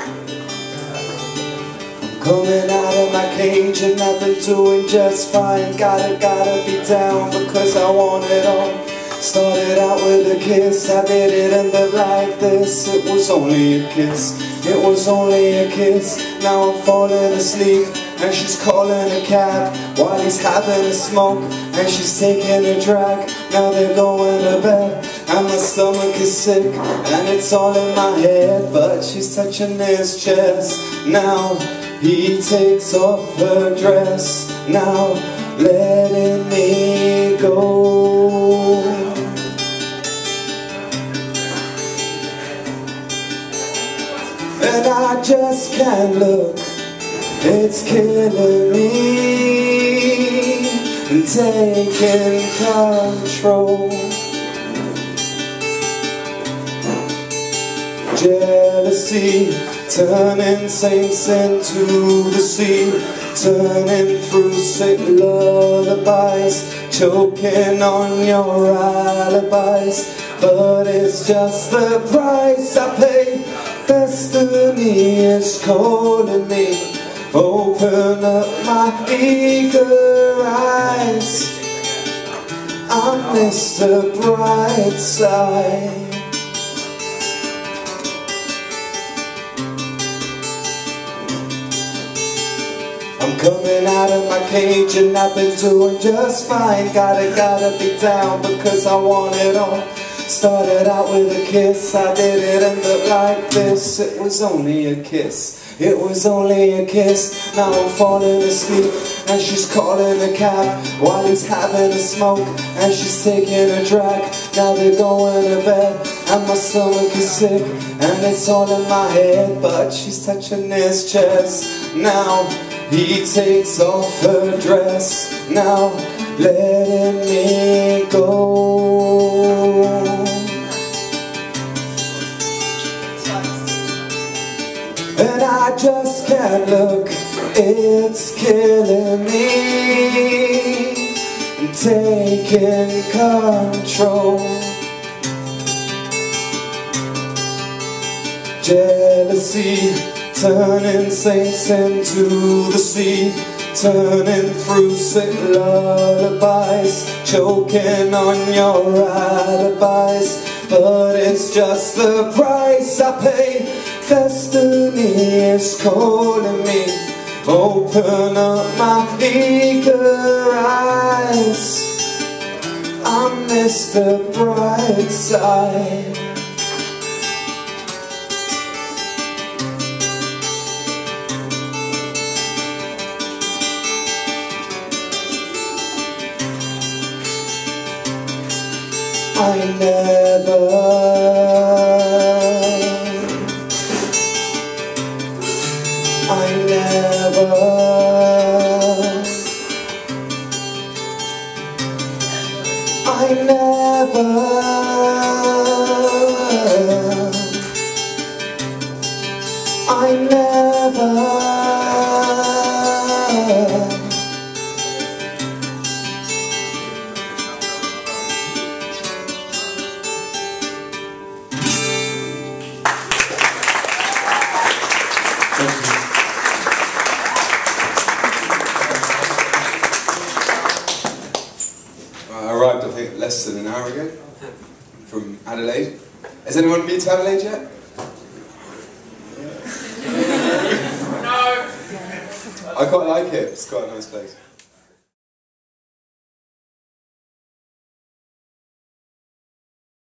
Coming out of my cage and I've been doing just fine. Gotta be down because I want it all. Started out with a kiss, I didn't end up like this. It was only a kiss, it was only a kiss. Now I'm falling asleep and she's calling a cab while he's having a smoke and she's taking a drag. Now they're going to bed and my stomach is sick and it's all in my head, but she's touching his chest. Now he takes off her dress, now letting me go. And I just can't look, it's killing me, and taking control. Jealousy, turning saints into the sea, turning through sick lullabies, choking on your alibis. But it's just the price I pay. Destiny is calling me. Open up my eager eyes. I'm Mr. Brightside. I'm coming out of my cage and I've been doing just fine. Gotta be down because I want it all. Started out with a kiss, I didn't end up like this. It was only a kiss, it was only a kiss. Now I'm falling asleep and she's calling a cab while he's having a smoke and she's taking a drag. Now they're going to bed and my stomach is sick and it's all in my head, but she's touching his chest. Now he takes off her dress, now letting me go. And I just can't look, it's killing me, and taking control. Jealousy, turning saints into the sea, turning through sick lullabies, choking on your alibis. But it's just the price I pay. Destiny is calling me. Open up my eager eyes. I'm Mr. Brightside. I never I arrived, I think, less than an hour ago from Adelaide. Has anyone been to Adelaide yet? No! I quite like it, it's quite a nice place.